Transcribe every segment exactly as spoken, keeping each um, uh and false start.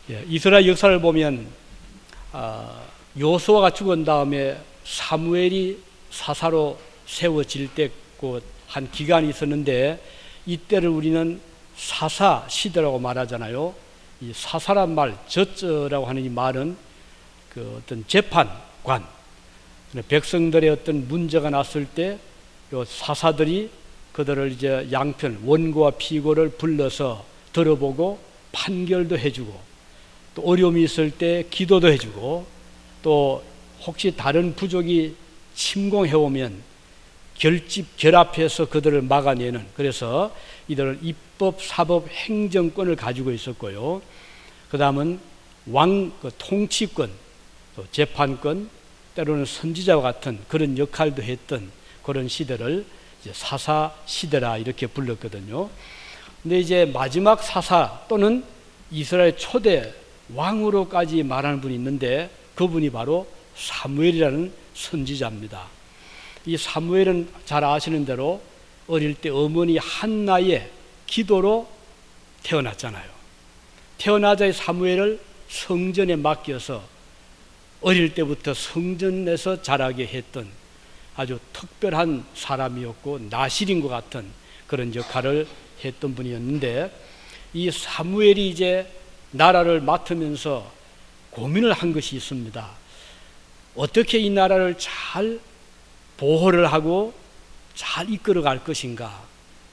예, 이스라엘 역사를 보면 어, 여호수아가 죽은 다음에 사무엘이 사사로 세워질 때 그 한 기간이 있었는데, 이때를 우리는 사사 시대라고 말하잖아요. 이 사사란 말, 저쩌라고 하는 이 말은 그 어떤 재판관, 백성들의 어떤 문제가 났을 때 요 사사들이 그들을 이제 양편, 원고와 피고를 불러서 들어보고 판결도 해주고, 또 어려움이 있을 때 기도도 해주고, 또 혹시 다른 부족이 침공해오면 결집, 결합해서 그들을 막아내는, 그래서 이들은 입법, 사법, 행정권을 가지고 있었고요. 그 다음은 왕, 그 통치권, 또 재판권, 때로는 선지자와 같은 그런 역할도 했던 그런 시대를 이제 사사 시대라 이렇게 불렀거든요. 근데 이제 마지막 사사 또는 이스라엘 초대 왕으로까지 말하는 분이 있는데, 그분이 바로 사무엘이라는 선지자입니다. 이 사무엘은 잘 아시는 대로 어릴 때 어머니 한나의 기도로 태어났잖아요. 태어나자 사무엘을 성전에 맡겨서 어릴 때부터 성전에서 자라게 했던 아주 특별한 사람이었고 나실인 것 같은 그런 역할을 했던 분이었는데, 이 사무엘이 이제 나라를 맡으면서 고민을 한 것이 있습니다. 어떻게 이 나라를 잘 보호를 하고 잘 이끌어 갈 것인가.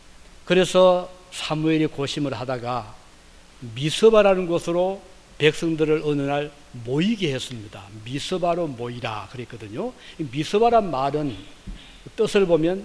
그래서 사무엘이 고심을 하다가 미스바라는 곳으로 백성들을 어느 날 모이게 했습니다. 미스바로 모이라 그랬거든요. 미스바란 말은 뜻을 보면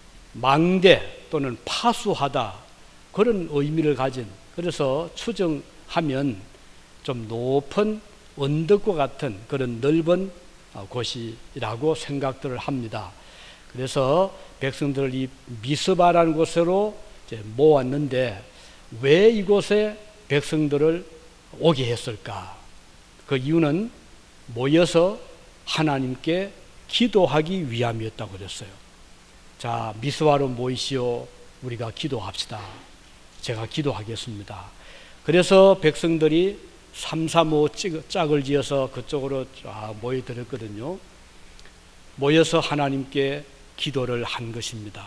망대 또는 파수하다, 그런 의미를 가진, 그래서 추정하면 좀 높은 언덕과 같은 그런 넓은 곳이라고 생각들을 합니다. 그래서 백성들을 이 미스바라는 곳으로 이제 모았는데, 왜 이곳에 백성들을 오게 했을까? 그 이유는 모여서 하나님께 기도하기 위함이었다고 그랬어요. 자, 미스바로 모이시오. 우리가 기도합시다. 제가 기도하겠습니다. 그래서 백성들이 삼삼오 짝을 지어서 그쪽으로 쫙 모여들었거든요. 모여서 하나님께 기도를 한 것입니다.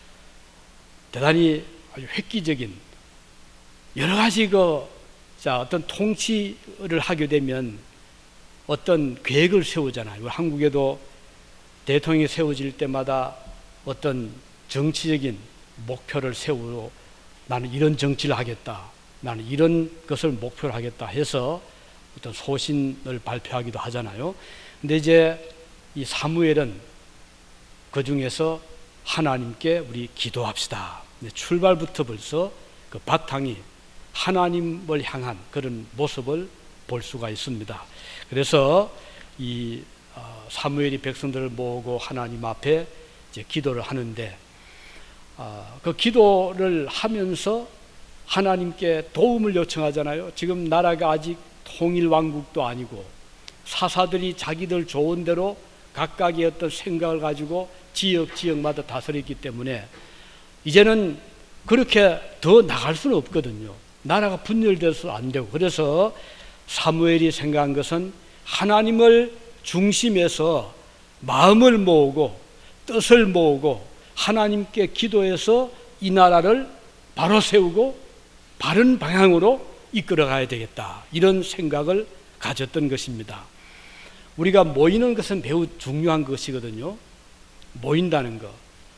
대단히 아주 획기적인 여러 가지 그, 자, 어떤 통치를 하게 되면 어떤 계획을 세우잖아요. 한국에도 대통령이 세워질 때마다 어떤 정치적인 목표를 세우고, 나는 이런 정치를 하겠다, 나는 이런 것을 목표로 하겠다 해서 어떤 소신을 발표하기도 하잖아요. 근데 이제 이 사무엘은 그 중에서 하나님께 우리 기도합시다. 출발부터 벌써 그 바탕이 하나님을 향한 그런 모습을 볼 수가 있습니다. 그래서 이 사무엘이 백성들을 모으고 하나님 앞에 이제 기도를 하는데, 그 기도를 하면서 하나님께 도움을 요청하잖아요. 지금 나라가 아직 통일 왕국도 아니고 사사들이 자기들 좋은 대로 각각의 어떤 생각을 가지고 지역 지역마다 다스렸기 때문에 이제는 그렇게 더 나갈 수는 없거든요. 나라가 분열돼서 안 되고. 그래서 사무엘이 생각한 것은 하나님을 중심에서 마음을 모으고 뜻을 모으고 하나님께 기도해서 이 나라를 바로 세우고 바른 방향으로 이끌어 가야 되겠다, 이런 생각을 가졌던 것입니다. 우리가 모이는 것은 매우 중요한 것이거든요. 모인다는 것.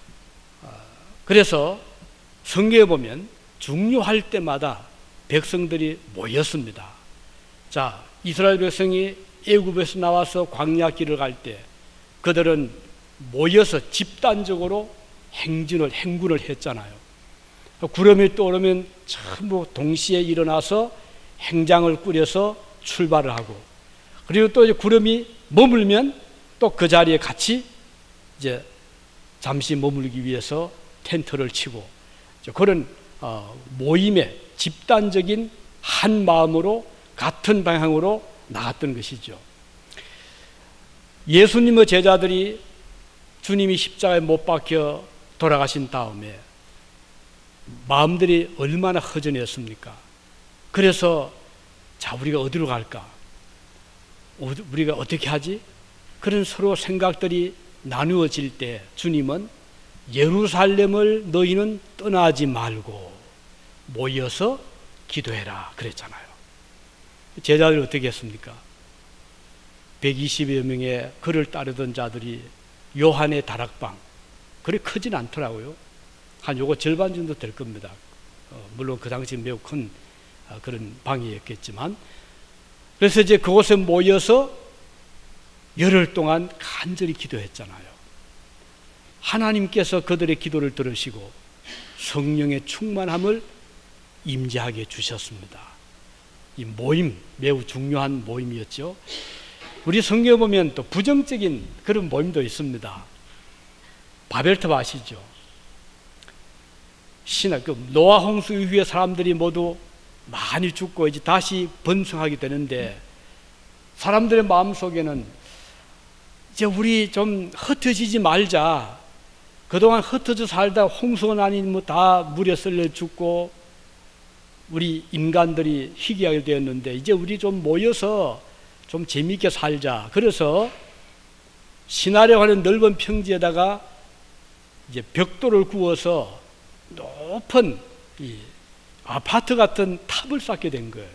그래서 성경에 보면 중요할 때마다 백성들이 모였습니다. 자, 이스라엘 백성이 애굽에서 나와서 광야 길을 갈 때 그들은 모여서 집단적으로 행진을 행군을 했잖아요. 구름이 떠오르면 전부 동시에 일어나서 행장을 꾸려서 출발을 하고, 그리고 또 이제 구름이 머물면 또 그 자리에 같이 이제 잠시 머물기 위해서 텐트를 치고, 그런 모임의 집단적인 한 마음으로 같은 방향으로 나갔던 것이죠. 예수님의 제자들이 주님이 십자가에 못 박혀 돌아가신 다음에 마음들이 얼마나 허전했습니까? 그래서 자, 우리가 어디로 갈까? 우리가 어떻게 하지? 그런 서로 생각들이 나누어질 때 주님은 예루살렘을 너희는 떠나지 말고 모여서 기도해라 그랬잖아요. 제자들이 어떻게 했습니까? 백이십여 명의 그를 따르던 자들이 요한의 다락방, 그리 크진 않더라고요. 한 요거 절반 정도 될 겁니다. 어, 물론 그 당시 매우 큰 어, 그런 방이었겠지만, 그래서 이제 그곳에 모여서 열흘 동안 간절히 기도했잖아요. 하나님께서 그들의 기도를 들으시고 성령의 충만함을 임재하게 주셨습니다. 이 모임, 매우 중요한 모임이었죠. 우리 성경에 보면 또 부정적인 그런 모임도 있습니다. 바벨탑 아시죠? 신화, 그 노아 홍수 이후에 사람들이 모두 많이 죽고 이제 다시 번성하게 되는데, 사람들의 마음속에는 이제 우리 좀 흩어지지 말자. 그동안 흩어져 살다 홍수가 나니 뭐 다 물에 썰려 죽고 우리 인간들이 희귀하게 되었는데, 이제 우리 좀 모여서 좀 재미있게 살자. 그래서 시나리오 하는 넓은 평지에다가 이제 벽돌을 구워서 높은 이 아파트 같은 탑을 쌓게 된 거예요.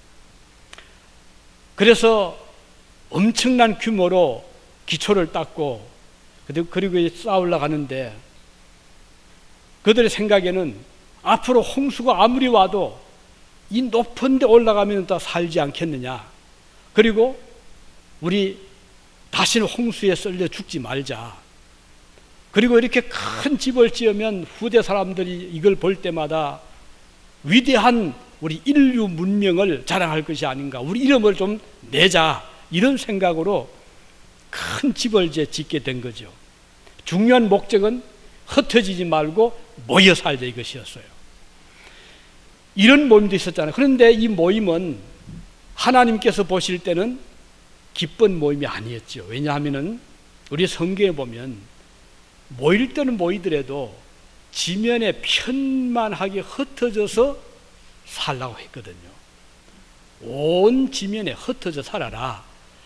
그래서 엄청난 규모로 기초를 닦고 그리고 쌓으려고 하는데, 그들의 생각에는 앞으로 홍수가 아무리 와도 이 높은 데 올라가면 다 살지 않겠느냐. 그리고 우리 다시는 홍수에 썰려 죽지 말자. 그리고 이렇게 큰 집을 지으면 후대 사람들이 이걸 볼 때마다 위대한 우리 인류 문명을 자랑할 것이 아닌가, 우리 이름을 좀 내자, 이런 생각으로 큰 집을 이제 짓게 된 거죠. 중요한 목적은 흩어지지 말고 모여 살자 이것이었어요. 이런 모임도 있었잖아요. 그런데 이 모임은 하나님께서 보실 때는 기쁜 모임이 아니었죠. 왜냐하면 우리 성경에 보면 모일 때는 모이더라도 지면에 편만하게 흩어져서 살라고 했거든요. 온 지면에 흩어져 살아라.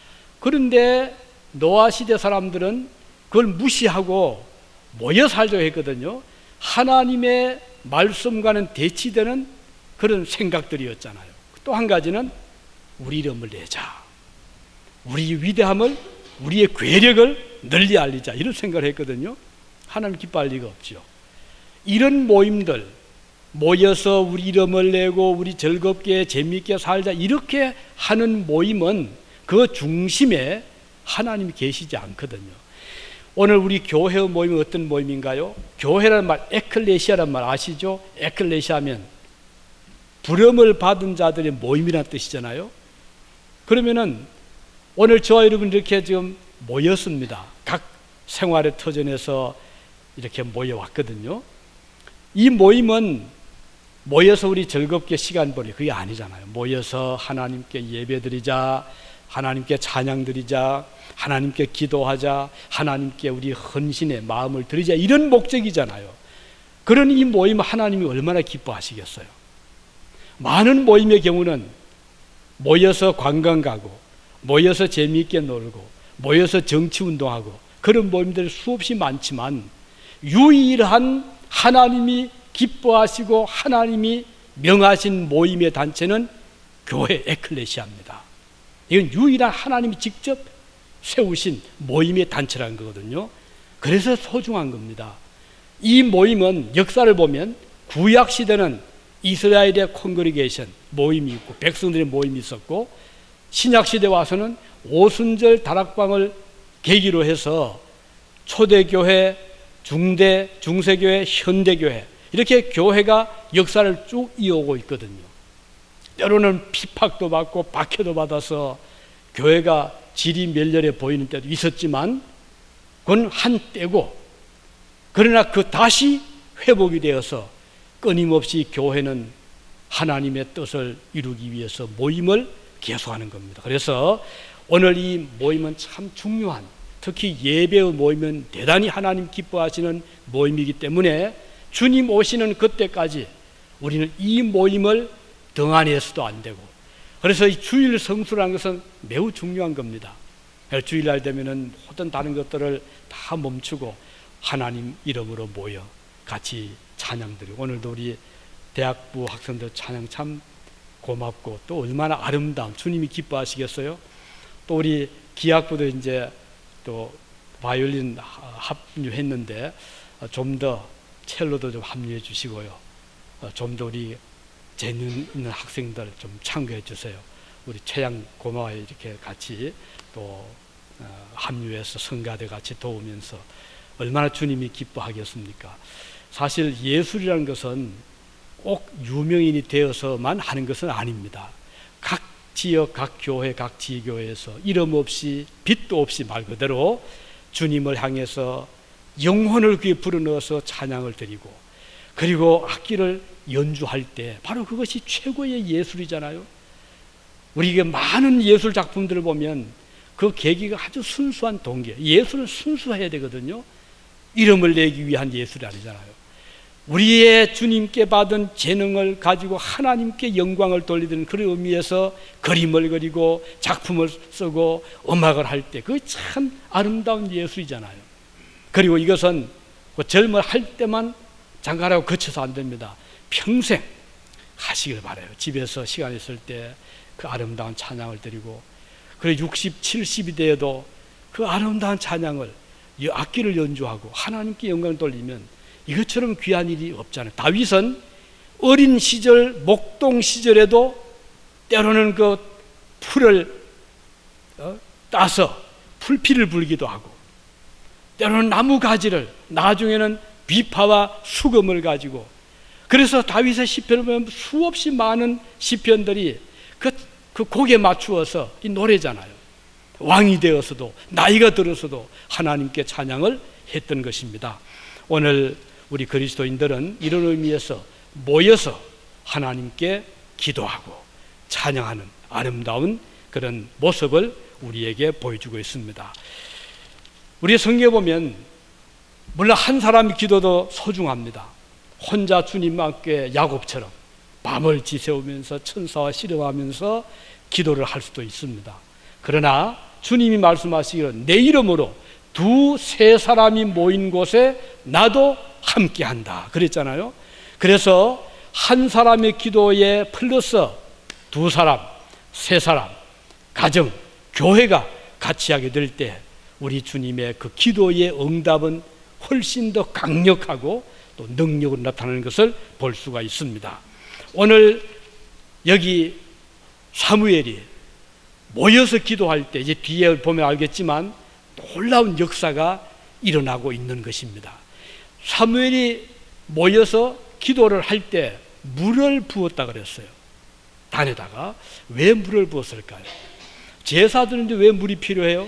그런데 노아 시대 사람들은 그걸 무시하고 모여 살자고 했거든요. 하나님의 말씀과는 대치되는 그런 생각들이었잖아요. 또 한 가지는 우리 이름을 내자, 우리 위대함을, 우리의 괴력을 널리 알리자, 이런 생각을 했거든요. 하나님 기뻐할 리가 없죠. 이런 모임들, 모여서 우리 이름을 내고 우리 즐겁게 재미있게 살자, 이렇게 하는 모임은 그 중심에 하나님이 계시지 않거든요. 오늘 우리 교회의 모임은 어떤 모임인가요? 교회라는 말, 에클레시아라는 말 아시죠? 에클레시아 하면 부름을 받은 자들의 모임이라는 뜻이잖아요. 그러면은 오늘 저와 여러분 이렇게 지금 모였습니다. 각 생활의 터전에서 이렇게 모여왔거든요. 이 모임은 모여서 우리 즐겁게 시간 보내, 그게 아니잖아요. 모여서 하나님께 예배드리자, 하나님께 찬양드리자, 하나님께 기도하자, 하나님께 우리 헌신의 마음을 드리자, 이런 목적이잖아요. 그런 이 모임을 하나님이 얼마나 기뻐하시겠어요. 많은 모임의 경우는 모여서 관광 가고, 모여서 재미있게 놀고, 모여서 정치운동하고, 그런 모임들이 수없이 많지만 유일한 하나님이 기뻐하시고 하나님이 명하신 모임의 단체는 교회 에클레시아입니다. 이건 유일한 하나님이 직접 세우신 모임의 단체라는 거거든요. 그래서 소중한 겁니다. 이 모임은 역사를 보면 구약시대는 이스라엘의 콩그리게이션 모임이 있고 백성들의 모임이 있었고, 신약시대 와서는 오순절 다락방을 계기로 해서 초대교회, 중대, 중세교회, 현대교회, 이렇게 교회가 역사를 쭉 이어오고 있거든요. 때로는 핍박도 받고 박해도 받아서 교회가 질이 멸렬해 보이는 때도 있었지만 그건 한때고, 그러나 그 다시 회복이 되어서 끊임없이 교회는 하나님의 뜻을 이루기 위해서 모임을 계속하는 겁니다. 그래서 오늘 이 모임은 참 중요한, 특히 예배의 모임은 대단히 하나님 기뻐하시는 모임이기 때문에 주님 오시는 그때까지 우리는 이 모임을 등한해서도 안 되고, 그래서 이 주일 성수라는 것은 매우 중요한 겁니다. 주일날 되면은 모든 다른 것들을 다 멈추고 하나님 이름으로 모여 같이 찬양드리고, 오늘도 우리 대학부 학생들 찬양 참 고맙고 또 얼마나 아름다운, 주님이 기뻐하시겠어요? 또 우리 기악부도 이제 또 바이올린 합류했는데 좀 더 첼로도 좀 합류해 주시고요. 좀 더 우리 재능 있는 학생들 좀 참고해 주세요. 우리 최양 고마워요. 이렇게 같이 또 합류해서 성가대 같이 도우면서 얼마나 주님이 기뻐하겠습니까? 사실 예술이라는 것은 꼭 유명인이 되어서만 하는 것은 아닙니다. 각 지역, 각 교회, 각 지교회에서 이름 없이 빛도 없이 말 그대로 주님을 향해서 영혼을 귀에 불어넣어서 찬양을 드리고, 그리고 악기를 연주할 때 바로 그것이 최고의 예술이잖아요. 우리에게 많은 예술 작품들을 보면 그 계기가 아주 순수한 동기, 예술은 순수해야 되거든요. 이름을 내기 위한 예술이 아니잖아요. 우리의 주님께 받은 재능을 가지고 하나님께 영광을 돌리는 그런 의미에서 그림을 그리고 작품을 쓰고 음악을 할 때 그게 참 아름다운 예술이잖아요. 그리고 이것은 젊을 할 때만 잠깐하고 거쳐서 안 됩니다. 평생 하시길 바라요. 집에서 시간 있을 때 그 아름다운 찬양을 드리고, 그리고 육십, 칠십이 되어도 그 아름다운 찬양을, 악기를 연주하고 하나님께 영광을 돌리면 이것처럼 귀한 일이 없잖아요. 다윗은 어린 시절, 목동 시절에도 때로는 그 풀을 어? 따서 풀피를 불기도 하고, 때로는 나무 가지를, 나중에는 비파와 수금을 가지고, 그래서 다윗의 시편을 보면 수없이 많은 시편들이 그, 그 곡에 맞추어서 이 노래잖아요. 왕이 되어서도, 나이가 들어서도 하나님께 찬양을 했던 것입니다. 오늘 우리 그리스도인들은 이런 의미에서 모여서 하나님께 기도하고 찬양하는 아름다운 그런 모습을 우리에게 보여주고 있습니다. 우리 성경에 보면 물론 한 사람의 기도도 소중합니다. 혼자 주님과 함께 야곱처럼 밤을 지새우면서 천사와 씨름하면서 기도를 할 수도 있습니다. 그러나 주님이 말씀하시기를 내 이름으로 두세 사람이 모인 곳에 나도 함께한다 그랬잖아요. 그래서 한 사람의 기도에 플러스 두 사람, 세 사람, 가정, 교회가 같이 하게 될 때 우리 주님의 그 기도의 응답은 훨씬 더 강력하고 또 능력으로 나타나는 것을 볼 수가 있습니다. 오늘 여기 사무엘이 모여서 기도할 때, 이제 뒤에 보면 알겠지만 놀라운 역사가 일어나고 있는 것입니다. 사무엘이 모여서 기도를 할 때 물을 부었다 그랬어요. 단에다가. 왜 물을 부었을까요? 제사 드리는데 왜 물이 필요해요?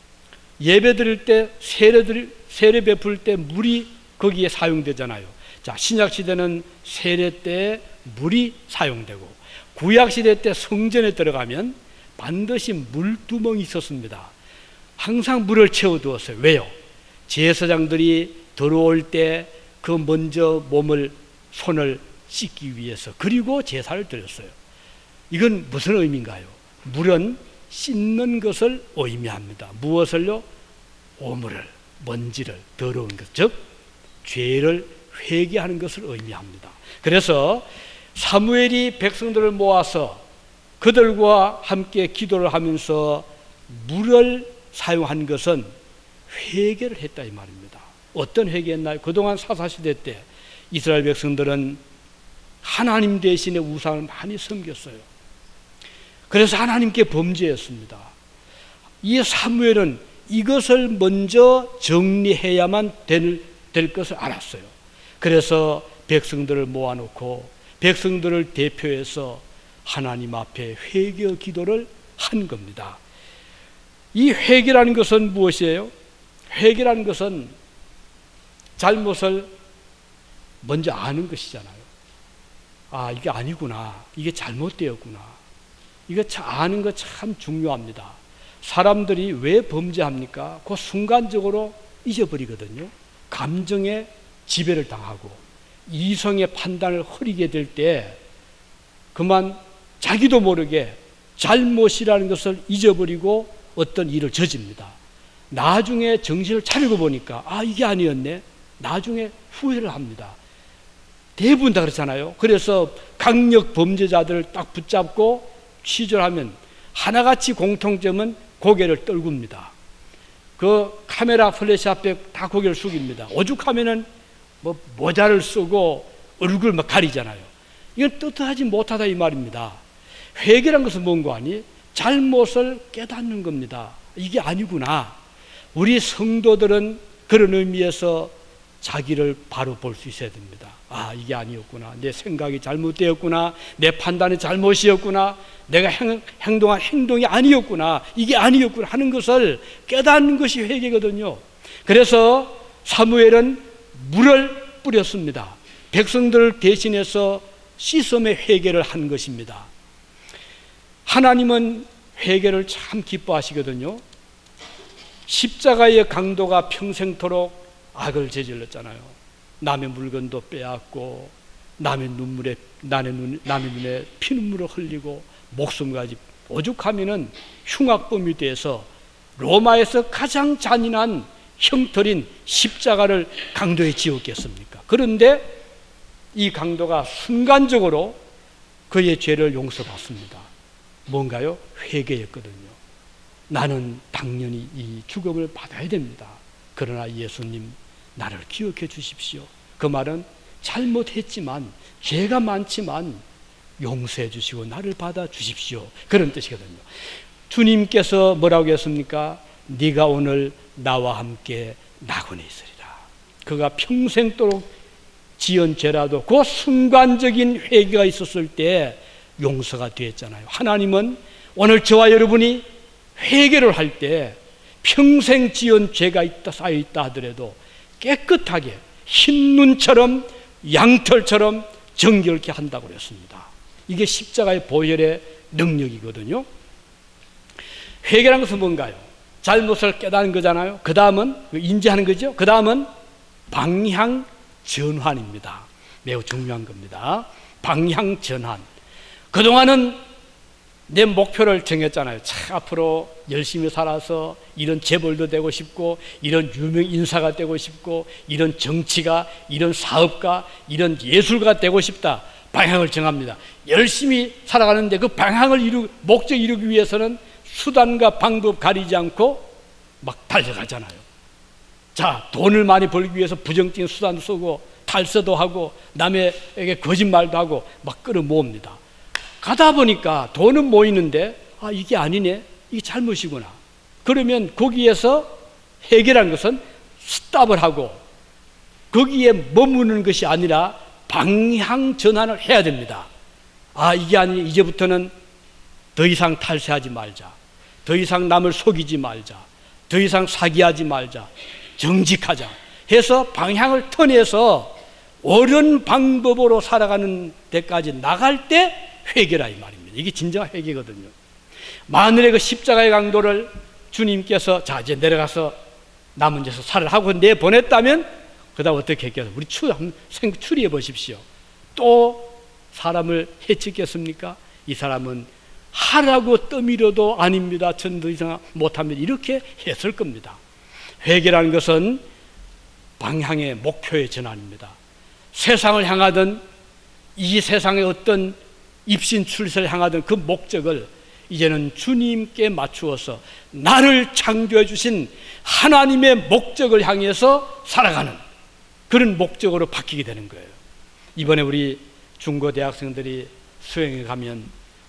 예배 드릴 때, 세례 드릴, 세례 베풀 때 물이 거기에 사용되잖아요. 자, 신약 시대는 세례 때 물이 사용되고, 구약 시대 때 성전에 들어가면 반드시 물두멍이 있었습니다. 항상 물을 채워두었어요. 왜요? 제사장들이 들어올 때 그 먼저 몸을, 손을 씻기 위해서, 그리고 제사를 드렸어요. 이건 무슨 의미인가요? 물은 씻는 것을 의미합니다. 무엇을요? 오물을, 먼지를, 더러운 것, 즉 죄를 회개하는 것을 의미합니다. 그래서 사무엘이 백성들을 모아서 그들과 함께 기도를 하면서 물을 사용한 것은 회개를 했다 이 말입니다. 어떤 회개했나요? 그동안 사사시대 때 이스라엘 백성들은 하나님 대신에 우상을 많이 섬겼어요. 그래서 하나님께 범죄했습니다. 이 사무엘은 이것을 먼저 정리해야만 될, 될 것을 알았어요. 그래서 백성들을 모아놓고 백성들을 대표해서 하나님 앞에 회개 기도를 한 겁니다. 이 회개라는 것은 무엇이에요? 회개라는 것은 잘못을 먼저 아는 것이잖아요. 아, 이게 아니구나. 이게 잘못되었구나. 이거 아는 거 참 중요합니다. 사람들이 왜 범죄합니까? 그 순간적으로 잊어버리거든요. 감정에 지배를 당하고 이성의 판단을 흐리게 될 때 그만 자기도 모르게 잘못이라는 것을 잊어버리고 어떤 일을 저집니다. 나중에 정신을 차리고 보니까 아 이게 아니었네. 나중에 후회를 합니다. 대부분 다 그렇잖아요. 그래서 강력 범죄자들을 딱 붙잡고 취조하면 하나같이 공통점은 고개를 떨굽니다. 그 카메라 플래시 앞에 다 고개를 숙입니다. 오죽하면은 뭐 모자를 쓰고 얼굴 막 가리잖아요. 이건 떳떳하지 못하다 이 말입니다. 회개란 것은 뭔가 아니? 잘못을 깨닫는 겁니다. 이게 아니구나. 우리 성도들은 그런 의미에서 자기를 바로 볼 수 있어야 됩니다. 아 이게 아니었구나. 내 생각이 잘못되었구나. 내 판단이 잘못이었구나. 내가 행, 행동한 행동이 아니었구나. 이게 아니었구나 하는 것을 깨닫는 것이 회개거든요. 그래서 사무엘은 물을 뿌렸습니다. 백성들을 대신해서 시섬의 회개를 한 것입니다. 하나님은 회개를 참 기뻐하시거든요. 십자가의 강도가 평생토록 악을 저질렀잖아요. 남의 물건도 빼앗고 남의 눈물에 남의, 눈, 남의 눈에 피눈물을 흘리고 목숨까지 오죽하면은 흉악범이 돼서 로마에서 가장 잔인한 형틀인 십자가를 강도에 지었겠습니까? 그런데 이 강도가 순간적으로 그의 죄를 용서받습니다. 뭔가요? 회개였거든요. 나는 당연히 이 죽음을 받아야 됩니다. 그러나 예수님 나를 기억해 주십시오. 그 말은 잘못했지만 죄가 많지만 용서해 주시고 나를 받아 주십시오. 그런 뜻이거든요. 주님께서 뭐라고 했습니까? 네가 오늘 나와 함께 낙원에 있으리라. 그가 평생도록 지은 죄라도 그 순간적인 회개가 있었을 때 용서가 되었잖아요. 하나님은 오늘 저와 여러분이 회개를 할 때 평생 지은 죄가 있다 쌓여 있다 하더라도 깨끗하게 흰 눈처럼 양털처럼 정결케 한다고 그랬습니다. 이게 십자가의 보혈의 능력이거든요. 회개라는 것은 뭔가요? 잘못을 깨닫는 거잖아요. 그 다음은 인지하는 거죠. 그 다음은 방향 전환입니다. 매우 중요한 겁니다. 방향 전환. 그동안은 내 목표를 정했잖아요. 차 앞으로 열심히 살아서 이런 재벌도 되고 싶고 이런 유명 인사가 되고 싶고 이런 정치가 이런 사업가 이런 예술가 되고 싶다. 방향을 정합니다. 열심히 살아가는데 그 방향을 이루 목적 이루기 위해서는 수단과 방법 가리지 않고 막 달려가잖아요. 자, 돈을 많이 벌기 위해서 부정적인 수단도 쓰고 탈세도 하고 남에게 거짓말도 하고 막 끌어모읍니다. 가다 보니까 돈은 모이는데 아 이게 아니네, 이게 잘못이구나. 그러면 거기에서 해결한 것은 스탑을 하고 거기에 머무는 것이 아니라 방향 전환을 해야 됩니다. 아 이게 아니, 이제부터는 더 이상 탈세하지 말자, 더 이상 남을 속이지 말자, 더 이상 사기하지 말자, 정직하자 해서 방향을 턴해서 옳은 방법으로 살아가는 데까지 나갈 때 회개라 이 말입니다. 이게 진정한 회개거든요. 만일에 그 십자가의 강도를 주님께서 자 이제 내려가서 남은 데서 살을 하고 내보냈다면 그 다음 어떻게 했겠어요? 우리 추, 한번 추리해 보십시오. 또 사람을 해치겠습니까? 이 사람은 하라고 떠밀어도 아닙니다. 전 더 이상 못합니다. 이렇게 했을 겁니다. 회개라는 것은 방향의 목표의 전환입니다. 세상을 향하던 이 세상의 어떤 입신출세를 향하던 그 목적을 이제는 주님께 맞추어서 나를 창조해 주신 하나님의 목적을 향해서 살아가는 그런 목적으로 바뀌게 되는 거예요. 이번에 우리 중고대학생들이 수행에 가면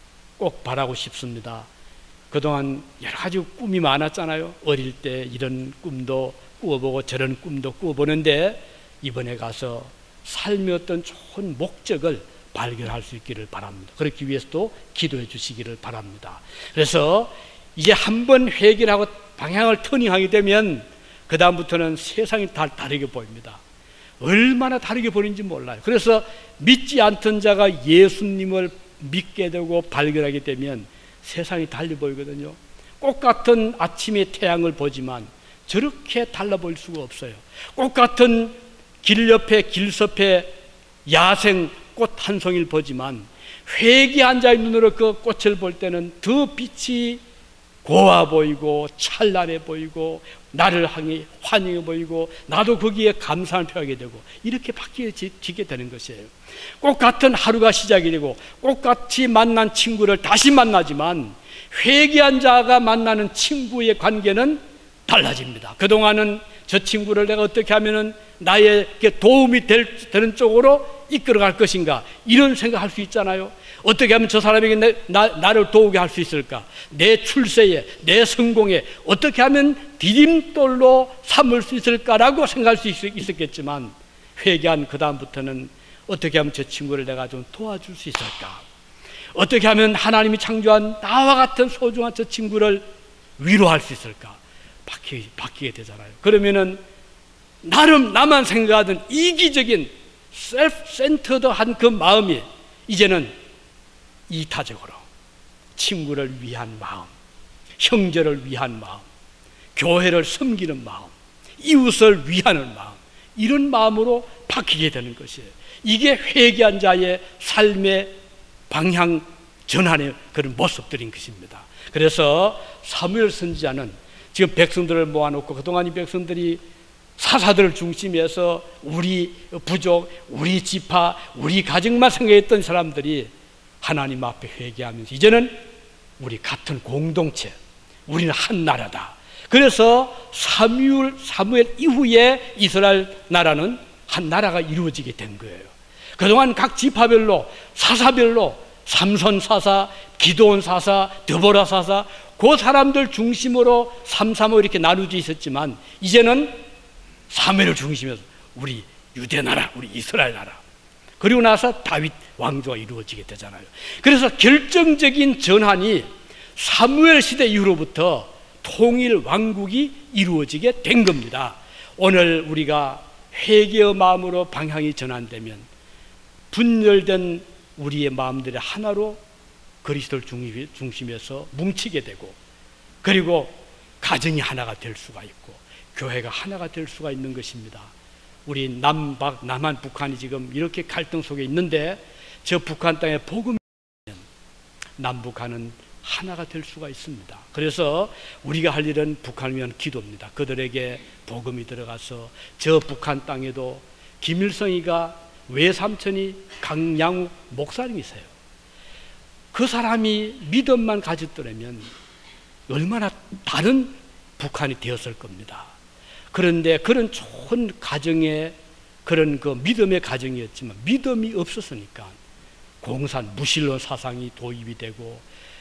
꼭 바라고 싶습니다. 그동안 여러 가지 꿈이 많았잖아요. 어릴 때 이런 꿈도 꾸어보고 저런 꿈도 꾸어보는데 이번에 가서 삶의 어떤 좋은 목적을 발견할 수 있기를 바랍니다. 그렇기 위해서도 기도해 주시기를 바랍니다. 그래서 이제 한번 회개를 하고 방향을 터닝하게 되면 그 다음부터는 세상이 다 다르게 보입니다. 얼마나 다르게 보이는지 몰라요. 그래서 믿지 않던 자가 예수님을 믿게 되고 발견하게 되면 세상이 달리 보이거든요. 똑같은 아침의 태양을 보지만 저렇게 달라 보일 수가 없어요. 똑같은 길 옆에 길섭에 야생 꽃 한 송이를 보지만 회개한 자의 눈으로 그 꽃을 볼 때는 더 빛이 고와 보이고 찬란해 보이고 나를 향해 환영해 보이고 나도 거기에 감사를 표하게 되고 이렇게 바뀌어지게 되는 것이에요. 꽃 같은 하루가 시작이 되고 꽃같이 만난 친구를 다시 만나지만 회개한 자가 만나는 친구의 관계는 달라집니다. 그동안은 저 친구를 내가 어떻게 하면 나에게 도움이 될, 되는 쪽으로 이끌어갈 것인가 이런 생각할 수 있잖아요. 어떻게 하면 저 사람에게 내, 나, 나를 도우게 할 수 있을까? 내 출세에, 내 성공에 어떻게 하면 디딤돌로 삼을 수 있을까라고 생각할 수 있, 있었겠지만 회개한 그 다음부터는 어떻게 하면 저 친구를 내가 좀 도와줄 수 있을까? 어떻게 하면 하나님이 창조한 나와 같은 소중한 저 친구를 위로할 수 있을까? 바뀌, 바뀌게 되잖아요. 그러면은 나름 나만 생각하던 이기적인 셀프 센터드한 그 마음이 이제는 이타적으로 친구를 위한 마음, 형제를 위한 마음, 교회를 섬기는 마음, 이웃을 위하는 마음, 이런 마음으로 바뀌게 되는 것이에요. 이게 회개한 자의 삶의 방향 전환의 그런 모습들인 것입니다. 그래서 사무엘 선지자는 지금 백성들을 모아놓고 그동안 이 백성들이 사사들을 중심해서 우리 부족, 우리 지파, 우리 가정만 생각했던 사람들이 하나님 앞에 회개하면서 이제는 우리 같은 공동체, 우리는 한 나라다. 그래서 사무엘, 사무엘 이후에 이스라엘 나라는 한 나라가 이루어지게 된 거예요. 그동안 각 지파별로 사사별로 삼손 사사, 기드온 사사, 드보라 사사 그 사람들 중심으로 삼삼오 이렇게 나누어져 있었지만 이제는 사무엘을 중심해서 우리 유대 나라, 우리 이스라엘 나라 그리고 나서 다윗 왕조가 이루어지게 되잖아요. 그래서 결정적인 전환이 사무엘 시대 이후로부터 통일 왕국이 이루어지게 된 겁니다. 오늘 우리가 회개의 마음으로 방향이 전환되면 분열된 우리의 마음들이 하나로 그리스도를 중심해서 뭉치게 되고 그리고 가정이 하나가 될 수가 있고 교회가 하나가 될 수가 있는 것입니다. 우리 남박, 남한, 북한이 지금 이렇게 갈등 속에 있는데 저 북한 땅에 복음이 있으면 남북한은 하나가 될 수가 있습니다. 그래서 우리가 할 일은 북한을 위한 기도입니다. 그들에게 복음이 들어가서 저 북한 땅에도 김일성이가 외삼촌이 강양욱 목사님이세요. 그 사람이 믿음만 가졌더라면 얼마나 다른 북한이 되었을 겁니다. 그런데 그런 좋은 가정의 그런 그 믿음의 가정이었지만 믿음이 없었으니까 공산 무신론 사상이 도입이 되고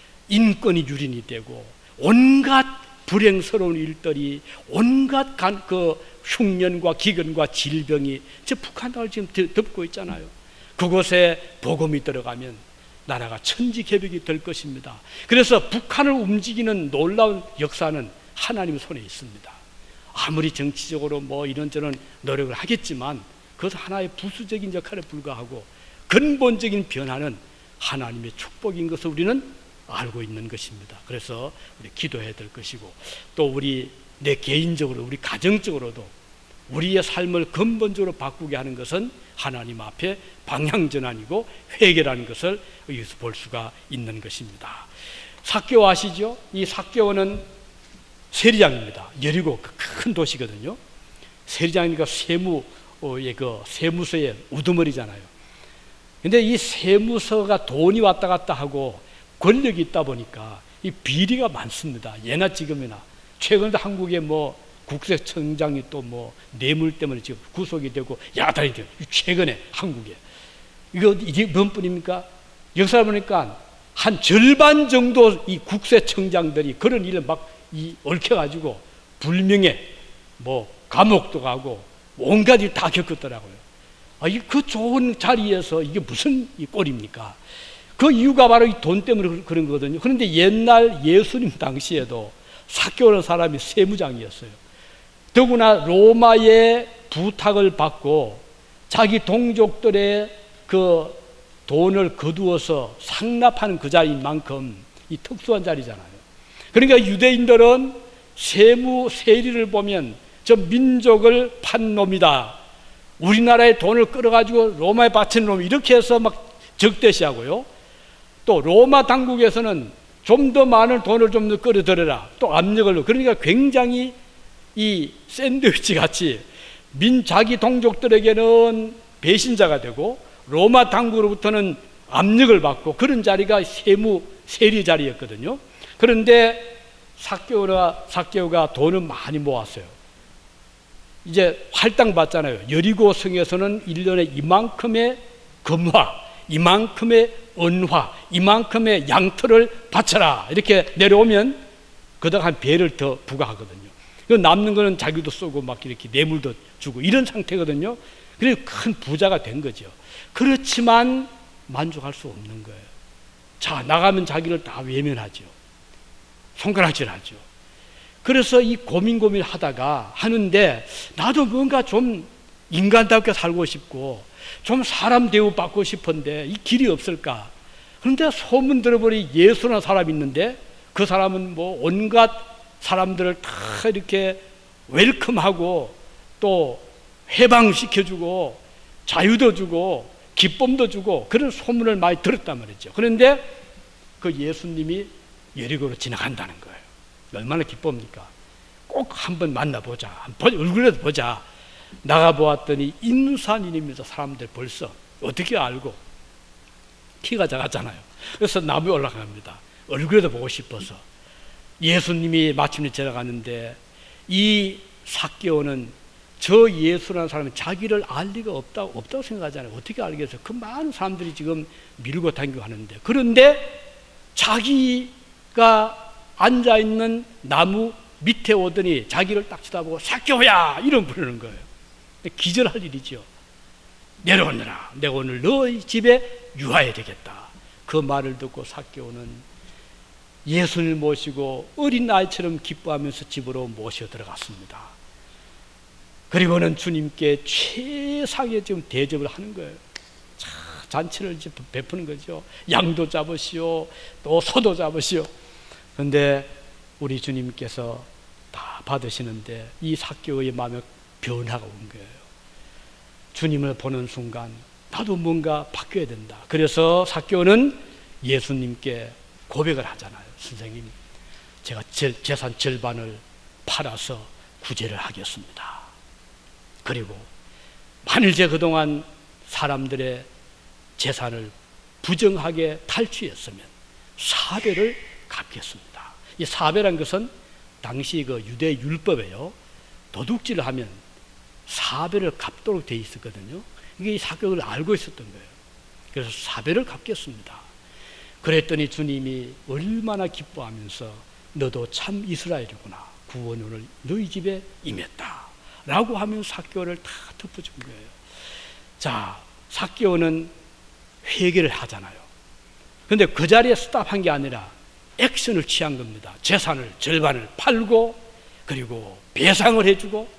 인권이 유린이 되고 온갖 불행스러운 일들이 온갖 간, 그 흉년과 기근과 질병이 저 북한 땅을 지금 덮고 있잖아요. 그곳에 복음이 들어가면 나라가 천지개벽이 될 것입니다. 그래서 북한을 움직이는 놀라운 역사는 하나님 손에 있습니다. 아무리 정치적으로 뭐 이런저런 노력을 하겠지만 그것은 하나의 부수적인 역할에 불과하고 근본적인 변화는 하나님의 축복인 것을 우리는 알고 있는 것입니다. 그래서 우리 기도해야 될 것이고 또 우리 내 개인적으로 우리 가정적으로도 우리의 삶을 근본적으로 바꾸게 하는 것은 하나님 앞에 방향전환이고 회개라는 것을 여기서 볼 수가 있는 것입니다. 삭개오 아시죠? 이 삭개오는 세리장입니다. 여리고 큰 도시거든요. 세리장이니까 세무의 그 세무서의 우두머리잖아요. 근데 이 세무서가 돈이 왔다 갔다 하고 권력이 있다 보니까 이 비리가 많습니다. 예나 지금이나 최근에 한국에 뭐 국세청장이 또 뭐 뇌물 때문에 지금 구속이 되고 야단이 되고 최근에 한국에 이거 이게 몇 분입니까? 역사를 보니까 한 절반 정도 이 국세청장들이 그런 일을 막 이 얽혀가지고 불명예 뭐 감옥도 가고 온갖 일 다 겪었더라고요. 아, 이 그 좋은 자리에서 이게 무슨 이 꼴입니까? 그 이유가 바로 이 돈 때문에 그런 거거든요. 그런데 옛날 예수님 당시에도 삭개오라는 사람이 세무장이었어요. 더구나 로마의 부탁을 받고 자기 동족들의 그 돈을 거두어서 상납하는 그 자리인 만큼 이 특수한 자리잖아요. 그러니까 유대인들은 세무 세리를 보면 저 민족을 판 놈이다. 우리나라의 돈을 끌어가지고 로마에 바친 놈 이렇게 해서 막 적대시하고요. 또 로마 당국에서는 좀 더 많은 돈을 좀 더 끌어들여라, 또 압력을. 그러니까 굉장히 이 샌드위치 같이 민 자기 동족들에게는 배신자가 되고 로마 당국으로부터는 압력을 받고 그런 자리가 세무 세리 자리였거든요. 그런데 삭개오가 삭개오가 돈을 많이 모았어요. 이제 할당 받잖아요. 여리고 성에서는 일 년에 이만큼의 금화, 이만큼의 은화, 이만큼의 양털을 바쳐라 이렇게 내려오면 그다음 한 배를 더 부과하거든요. 그 남는 거는 자기도 쓰고 막 이렇게 뇌물도 주고 이런 상태거든요. 그래서 큰 부자가 된 거죠. 그렇지만 만족할 수 없는 거예요. 자, 나가면 자기를 다 외면하죠. 손가락질하죠. 그래서 이 고민 고민 하다가 하는데 나도 뭔가 좀 인간답게 살고 싶고 좀 사람 대우 받고 싶은데 이 길이 없을까? 그런데 소문 들어보니 예수라는 사람이 있는데 그 사람은 뭐 온갖 사람들을 다 이렇게 웰컴하고 또 해방시켜주고 자유도 주고 기쁨도 주고 그런 소문을 많이 들었단 말이죠. 그런데 그 예수님이 여리고로 지나간다는 거예요. 얼마나 기쁩니까? 꼭 한번 만나보자. 얼굴이라도 보자. 나가보았더니 인산인이면서 사람들 벌써 어떻게 알고 키가 작았잖아요. 그래서 나무에 올라갑니다. 얼굴에도 보고 싶어서. 예수님이 마침내 지나가는데 이 삭개오는 저 예수라는 사람이 자기를 알 리가 없다고, 없다고 생각하잖아요. 어떻게 알겠어요? 그 많은 사람들이 지금 밀고 당기고 하는데. 그런데 자기가 앉아있는 나무 밑에 오더니 자기를 딱 쳐다보고 삭개오야! 이런 부르는 거예요. 기절할 일이죠. 내려오너라. 내가 오늘 너희 집에 유하해야 되겠다. 그 말을 듣고 삭개오는 예수를 모시고 어린 아이처럼 기뻐하면서 집으로 모셔 들어갔습니다. 그리고는 주님께 최상의 지금 대접을 하는 거예요. 자, 잔치를 이제 베푸는 거죠. 양도 잡으시오, 또 소도 잡으시오. 그런데 우리 주님께서 다 받으시는데 이 삭개오의 마음에 변화가 온 거예요. 주님을 보는 순간 나도 뭔가 바뀌어야 된다. 그래서 삭개오는 예수님께 고백을 하잖아요. 선생님, 제가 재산 절반을 팔아서 구제를 하겠습니다. 그리고 만일 제가 그동안 사람들의 재산을 부정하게 탈취했으면 사배를 갚겠습니다. 이 사배란 것은 당시 그 유대 율법에요. 도둑질을 하면 사배를 갚도록 돼 있었거든요. 이게 이 사격을 알고 있었던 거예요. 그래서 사배를 갚겠습니다. 그랬더니 주님이 얼마나 기뻐하면서 너도 참 이스라엘이구나. 구원이 오늘 너희 집에 임했다. 라고 하면 삭개오를 다 덮어준 거예요. 자, 삭개오는 회개를 하잖아요. 그런데 그 자리에 스탑한 게 아니라 액션을 취한 겁니다. 재산을 절반을 팔고 그리고 배상을 해주고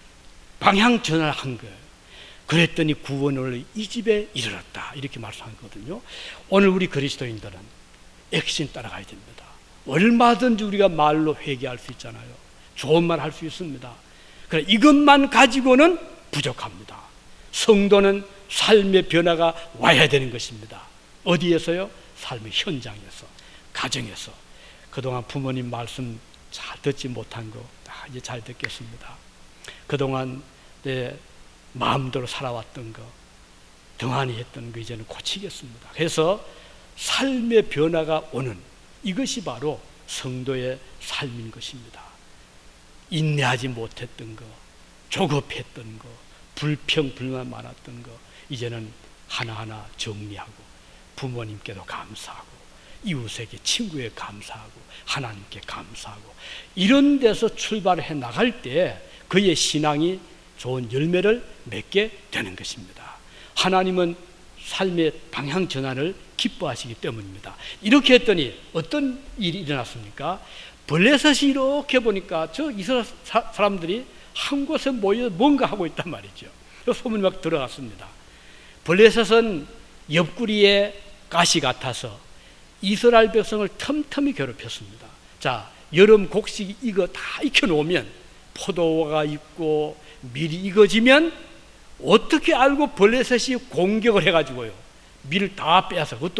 방향 전환을 한 거예요. 그랬더니 구원을 이 집에 이르렀다. 이렇게 말씀하거든요. 오늘 우리 그리스도인들은 액션 따라가야 됩니다. 얼마든지 우리가 말로 회개할 수 있잖아요. 좋은 말 할 수 있습니다. 그래, 이것만 가지고는 부족합니다. 성도는 삶의 변화가 와야 되는 것입니다. 어디에서요? 삶의 현장에서, 가정에서. 그동안 부모님 말씀 잘 듣지 못한 거 아, 이제 잘 듣겠습니다. 그동안 내 마음대로 살아왔던 거, 등한히 했던 거 이제는 고치겠습니다. 그래서 삶의 변화가 오는 이것이 바로 성도의 삶인 것입니다. 인내하지 못했던 거, 조급했던 거, 불평, 불만 많았던 거 이제는 하나하나 정리하고 부모님께도 감사하고 이웃에게, 친구에게 감사하고 하나님께 감사하고 이런 데서 출발해 나갈 때 그의 신앙이 좋은 열매를 맺게 되는 것입니다. 하나님은 삶의 방향 전환을 기뻐하시기 때문입니다. 이렇게 했더니 어떤 일이 일어났습니까? 블레셋이 이렇게 보니까 저 이스라엘 사람들이 한 곳에 모여 뭔가 하고 있단 말이죠. 소문이 막 들어갔습니다. 블레셋은 옆구리에 가시 같아서 이스라엘 백성을 틈틈이 괴롭혔습니다. 자, 여름 곡식 이거 다 익혀놓으면 포도가 익고 밀이 익어지면 어떻게 알고 블레셋이 공격을 해가지고요 밀을 다 빼앗아 그것도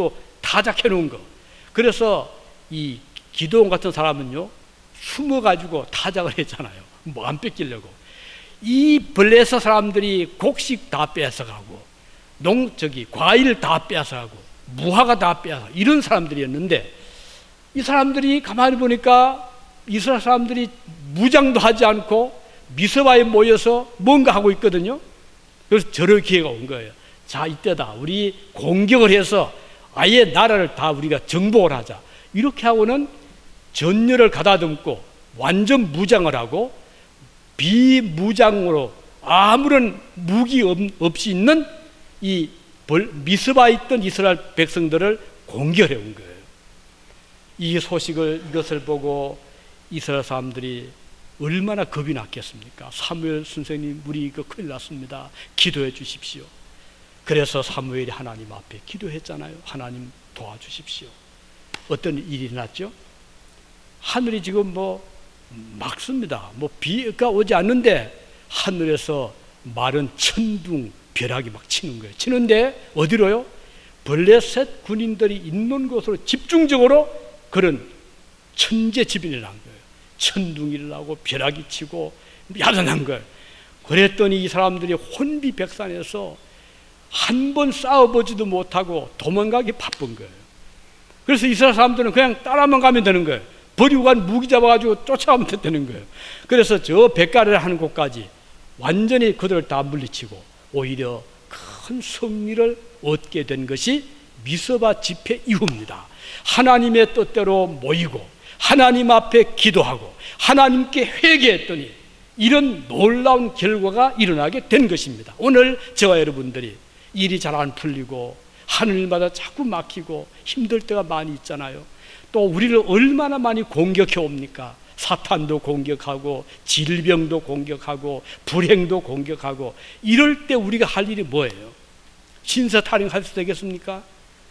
타작해 놓은 거. 그래서 이 기도원 같은 사람은요, 숨어가지고 타작을 했잖아요. 뭐 안 뺏기려고. 이 블레셋 사람들이 곡식 다 뺏어가고, 농, 저기, 과일 다 뺏어가고, 무화과 다 뺏어가고, 이런 사람들이었는데, 이 사람들이 가만히 보니까 이스라엘 사람들이 무장도 하지 않고 미스바에 모여서 뭔가 하고 있거든요. 그래서 저럴 기회가 온 거예요. 자, 이때다. 우리 공격을 해서 아예 나라를 다 우리가 정복을 하자. 이렇게 하고는 전열을 가다듬고 완전 무장을 하고 비무장으로 아무런 무기 없이 있는 이 미스바에 있던 이스라엘 백성들을 공격해 온 거예요. 이 소식을, 이것을 보고 이스라엘 사람들이 얼마나 겁이 났겠습니까? 사무엘 선생님, 우리 이거 큰일 났습니다. 기도해 주십시오. 그래서 사무엘이 하나님 앞에 기도했잖아요. 하나님 도와주십시오. 어떤 일이 일어났죠? 하늘이 지금 뭐 막습니다. 뭐 비가 오지 않는데 하늘에서 마른 천둥, 벼락이 막 치는 거예요. 치는데 어디로요? 블레셋 군인들이 있는 곳으로 집중적으로 그런 천재지변이 일어난 거예요. 천둥이 일어나고 벼락이 치고 야단난 거예요. 그랬더니 이 사람들이 혼비백산해서 한 번 싸워보지도 못하고 도망가기 바쁜 거예요. 그래서 이스라엘 사람들은 그냥 따라만 가면 되는 거예요. 버리고 간 무기 잡아가지고 쫓아가면 되는 거예요. 그래서 저 백가를 하는 곳까지 완전히 그들을 다 물리치고 오히려 큰 승리를 얻게 된 것이 미스바 집회 이후입니다. 하나님의 뜻대로 모이고 하나님 앞에 기도하고 하나님께 회개했더니 이런 놀라운 결과가 일어나게 된 것입니다. 오늘 저와 여러분들이 일이 잘 안 풀리고 하늘마다 자꾸 막히고 힘들 때가 많이 있잖아요. 또 우리를 얼마나 많이 공격해 옵니까? 사탄도 공격하고 질병도 공격하고 불행도 공격하고. 이럴 때 우리가 할 일이 뭐예요? 신사탈영 해서 되겠습니까?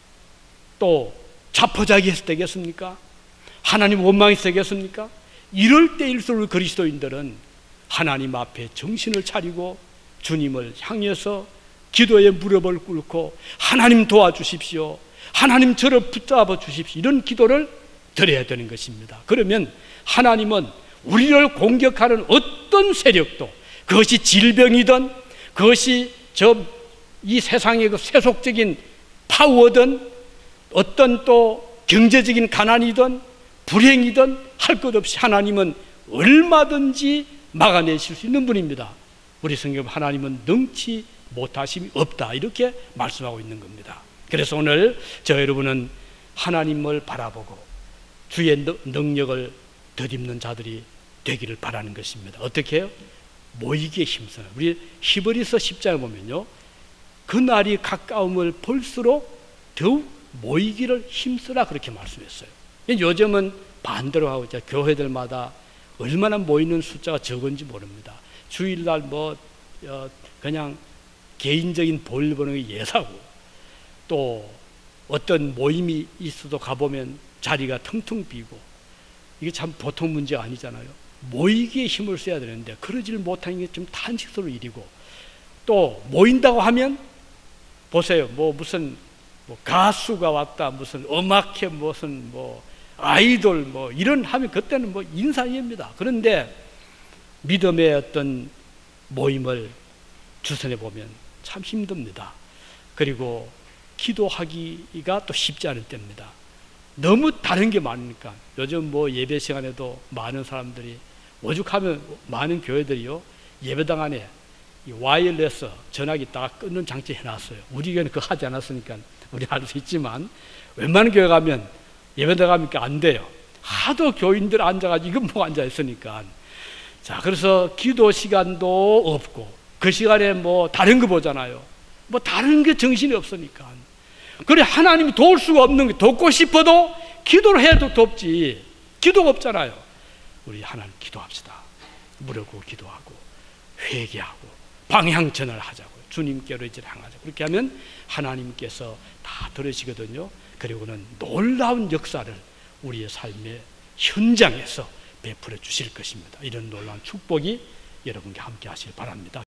또 자포자기 해서 되겠습니까? 하나님 원망해서 되겠습니까? 이럴 때일수록 그리스도인들은 하나님 앞에 정신을 차리고 주님을 향해서 기도의 무릎을 꿇고 하나님 도와주십시오, 하나님 저를 붙잡아 주십시오, 이런 기도를 드려야 되는 것입니다. 그러면 하나님은 우리를 공격하는 어떤 세력도, 그것이 질병이든 그것이 저 이 세상의 그 세속적인 파워든 어떤 또 경제적인 가난이든 불행이든 할 것 없이 하나님은 얼마든지 막아내실 수 있는 분입니다. 우리 성경 하나님은 능치 못하심이 없다, 이렇게 말씀하고 있는 겁니다. 그래서 오늘 저 여러분은 하나님을 바라보고 주의 능력을 덧입는 자들이 되기를 바라는 것입니다. 어떻게 해요? 모이기에 힘써요. 우리 히브리서 십 장에 보면요, 그 날이 가까움을 볼수록 더욱 모이기를 힘쓰라, 그렇게 말씀했어요. 요즘은 반대로 하고 있죠. 교회들마다 얼마나 모이는 숫자가 적은지 모릅니다. 주일날 뭐 어, 그냥 개인적인 볼 보는 게 예사고, 또 어떤 모임이 있어도 가보면 자리가 텅텅 비고, 이게 참 보통 문제가 아니잖아요. 모이기에 힘을 써야 되는데 그러지를 못하는 게 좀 탄식스러운 일이고, 또 모인다고 하면 보세요, 뭐 무슨 뭐 가수가 왔다, 무슨 음악회, 무슨 뭐 아이돌 뭐 이런 하면 그때는 뭐 인사입니다. 그런데 믿음의 어떤 모임을 주선해 보면 참 힘듭니다. 그리고 기도하기가 또 쉽지 않을 때입니다. 너무 다른 게 많으니까. 요즘 뭐 예배 시간에도 많은 사람들이, 오죽하면 많은 교회들이요, 예배당 안에 이 와이어리스 전화기 딱 끊는 장치 해놨어요. 우리 교회는 그거 하지 않았으니까 우리 알 수 있지만, 웬만한 교회 가면 예배당 가면 안 돼요. 하도 교인들 앉아가지고 이건 뭐 앉아있으니까. 자, 그래서 기도 시간도 없고, 그 시간에 뭐 다른 거 보잖아요. 뭐 다른 게 정신이 없으니까. 그래, 하나님이 도울 수가 없는 게, 돕고 싶어도 기도를 해도 돕지, 기도가 없잖아요. 우리 하나님 기도합시다. 무릎 꿇고 기도하고 회개하고 방향 전환을 하자고요. 주님께로 이제 향하자. 그렇게 하면 하나님께서 다 들으시거든요. 그리고는 놀라운 역사를 우리의 삶의 현장에서 베풀어 주실 것입니다. 이런 놀라운 축복이 여러분께 함께 하시길 바랍니다.